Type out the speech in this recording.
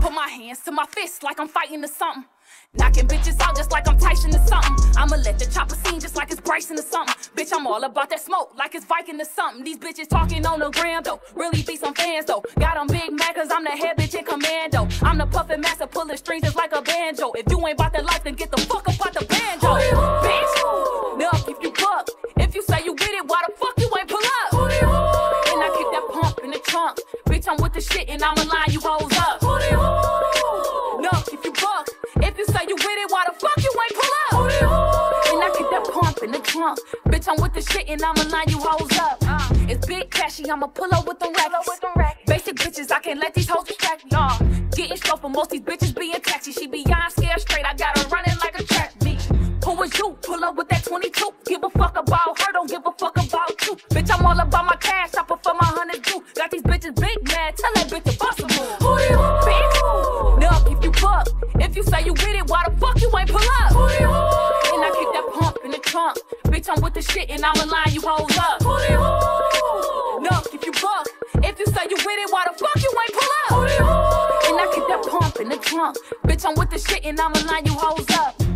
Put my hands to my fists like I'm fighting or something. Knocking bitches out just like I'm Tyson or something. I'ma let the chopper sing just like it's Bryson or something. Bitch, I'm all about that smoke like it's Viking or something. These bitches talking on the gram though, really be some fans though. Got them big mad cause I'm the head bitch in commando. I'm the puffin' master pulling strings just like a banjo. If you ain't about that life then get the fuck up out the banjo. Bitch, nup if you buck. If you say you with it, why the fuck you ain't pull up? And I keep that pump in the trunk. Bitch, I'm with the shit and I'ma line you hoes up. Nup if you buck. If you say you with it, why the fuck you ain't pull up? And I keep that pump in the trunk. Bitch, I'm with the shit and I'ma line you hoes up. It's big cashy, I'ma pull up with them rackets. Basic bitches, I can't let these hoes distract me. Getting slow for most these bitches being taxi. She beyond scared straight, I got her running like a track meet. Who is you? Pull up with that 22. Give a fuck about her, don't give a fuck about you. Bitch, I'm all about my cash, I prefer my hundred too. Got these bitches big mad, tell that bitch to bust a move. Bitch, nup if you buck. If you say you with it, why the fuck you ain't pull up? And I keep that pump in the trunk. Bitch, I'm with the shit and I'ma line you hoes up. Nup if you buck. If you say you with it, why the fuck you ain't pull up? And I keep that pump in the trunk. Bitch, I'm with the shit and I'ma line you hoes up.